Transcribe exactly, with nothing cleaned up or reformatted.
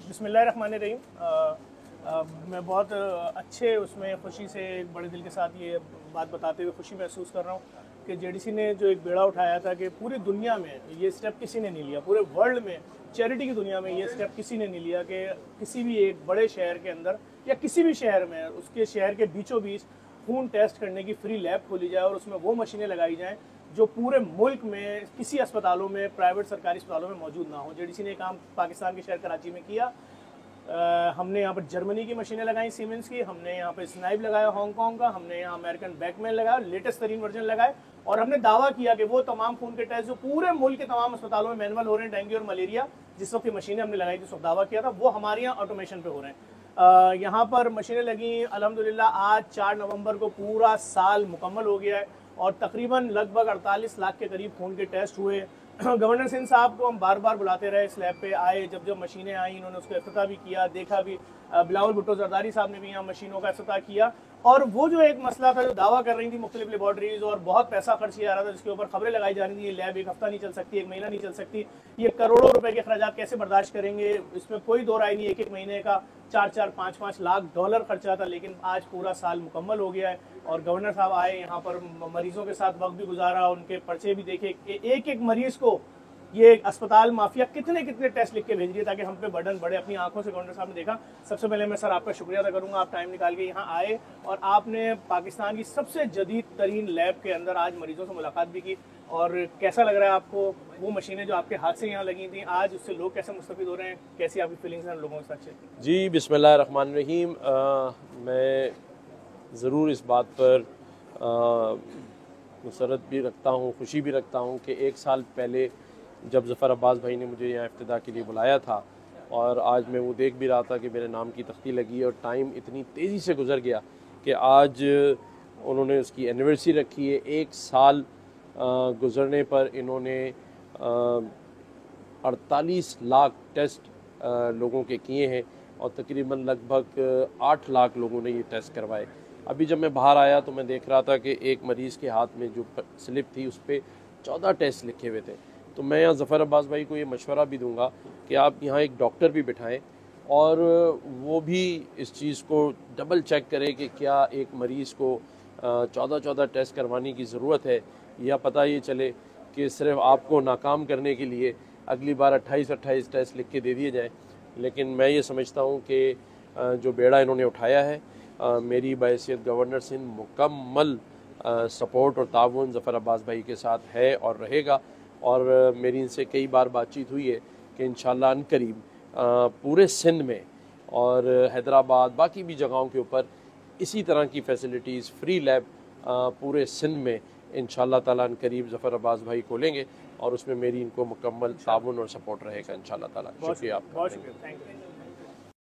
बिस्मिल्लाहिर्रहमानिर्रहीम। मैं बहुत अच्छे उसमें खुशी से एक बड़े दिल के साथ ये बात बताते हुए खुशी महसूस कर रहा हूँ कि जेडीसी ने जो एक बेड़ा उठाया था कि पूरी दुनिया में ये स्टेप किसी ने नहीं लिया, पूरे वर्ल्ड में चैरिटी की दुनिया में ये स्टेप किसी ने नहीं लिया कि किसी भी एक बड़े शहर के अंदर या किसी भी शहर में उसके शहर के बीचों बीच खून टेस्ट करने की फ्री लैब खोली जाए और उसमें वो मशीनें लगाई जाएँ जो पूरे मुल्क में किसी अस्पतालों में, प्राइवेट सरकारी अस्पतालों में मौजूद ना हो। जेडीसी ने काम पाकिस्तान के शहर कराची में किया। आ, हमने यहाँ पर जर्मनी की मशीनें लगाई सीमेंस की, हमने यहाँ पर स्नाइप लगाया हांगकॉन्ग का, हमने यहाँ अमेरिकन बैकमैन लगाया, लेटेस्ट तरीन वर्जन लगाए और हमने दावा किया कि वो तमाम खून के टेस्ट जो पूरे मुल्क के तमाम अस्पतालों में मैनुअल हो रहे हैं, डेंगू और मलेरिया जिस वक्त की मशीनें हमने लगाई थी उस वक्त दावा किया था, वो हमारे यहाँ ऑटोमेशन पे हो रहे हैं। यहाँ पर मशीनें लगी अल्हम्दुलिल्लाह। आज चार नवंबर को पूरा साल मुकम्मल हो गया है और तकरीबन लगभग अड़तालीस लाख के करीब खून के टेस्ट हुए। गवर्नर सिंह साहब को हम बार बार बुलाते रहे, इस लैब पे आए, जब जब मशीनें आई इन्होंने उसका इफ्तिताह भी किया, देखा भी। बिलावल भुट्टो जरदारी साहब ने भी यहाँ मशीनों का इफ्तिताह किया और वो जो एक मसला था जो दावा कर रही थी मुख्तलिफ लेबॉर्ट्रीज और बहुत पैसा खर्च किया जा रहा था जिसके ऊपर खबरें लगाई जा रही थी, ये लैब एक हफ्ता नहीं चल सकती, एक महीना नहीं चल सकती, ये करोड़ों रुपए के खर्चात कैसे बर्दाश्त करेंगे, इसमें कोई दो राय नहीं। एक एक महीने का चार चार पाँच पाँच लाख डॉलर खर्चा था, लेकिन आज पूरा साल मुकम्मल हो गया है और गवर्नर साहब आए यहाँ पर, मरीजों के साथ वक्त भी गुजारा, उनके पर्चे भी देखे, एक एक मरीज को ये अस्पताल माफिया कितने कितने टेस्ट लिख के भेज रही है ताकि हम पे बर्डन बढ़े। अपनी आंखों से गवर्नर साहब ने देखा। सबसे पहले मैं सर आपका शुक्रिया अदा करूंगा, आप टाइम निकाल के यहाँ आए और आपने पाकिस्तान की सबसे जदीद तरीन लैब के अंदर आज मरीजों से मुलाकात भी की। और कैसा लग रहा है आपको वो मशीनें जो आपके हाथ से यहाँ लगी थी, आज उससे लोग कैसे मुस्तफीद हो रहे हैं, कैसी आपकी फीलिंग्स हैं लोगों के साथ शेयर कीजिए। जी बिस्मिल्लाहिर्रहमानिर्रहीम। मैं ज़रूर इस बात पर मुसरत भी रखता हूँ, खुशी भी रखता हूँ कि एक साल पहले जब ज़फ़र अब्बास भाई ने मुझे यहाँ इफ्तिदा के लिए बुलाया था और आज मैं वो देख भी रहा था कि मेरे नाम की तख्ती लगी और टाइम इतनी तेज़ी से गुज़र गया कि आज उन्होंने उसकी एनिवर्सरी रखी है। एक साल गुज़रने पर इन्होंने अड़तालीस लाख टेस्ट लोगों के किए हैं और तकरीबन लगभग आठ लाख लोगों ने ये टेस्ट करवाए। अभी जब मैं बाहर आया तो मैं देख रहा था कि एक मरीज़ के हाथ में जो स्लिप थी उस पर चौदह टेस्ट लिखे हुए थे। तो मैं यहाँ ज़फ़र अब्बास भाई को ये मशवरा भी दूंगा कि आप यहाँ एक डॉक्टर भी बिठाएं और वो भी इस चीज़ को डबल चेक करें कि क्या एक मरीज़ को चौदह चौदह टेस्ट करवाने की ज़रूरत है या पता ये चले कि सिर्फ आपको नाकाम करने के लिए अगली बार अट्ठाईस अट्ठाईस टेस्ट लिख के दे दिए जाएँ। लेकिन मैं ये समझता हूँ कि जो बेड़ा इन्होंने उठाया है, मेरी बहैसियत गवर्नर सिंध मुकम्मल सपोर्ट और ताउन ज़फ़र अब्बास भाई के साथ है और रहेगा। और मेरी इनसे कई बार बातचीत हुई है कि इंशाअल्लाह अनकरीब पूरे सिंध में और हैदराबाद बाकी भी जगहों के ऊपर इसी तरह की फैसिलिटीज़ फ्री लैब पूरे सिंध में इंशाअल्लाह ताला अनकरीब ज़फ़र अब्बास भाई खोलेंगे और उसमें मेरी इनको मुकम्मल ताउन और सपोर्ट रहेगा इंशाअल्लाह ताला। शुक्रिया आपका। बहुत शुक्रिया, थैंक यू।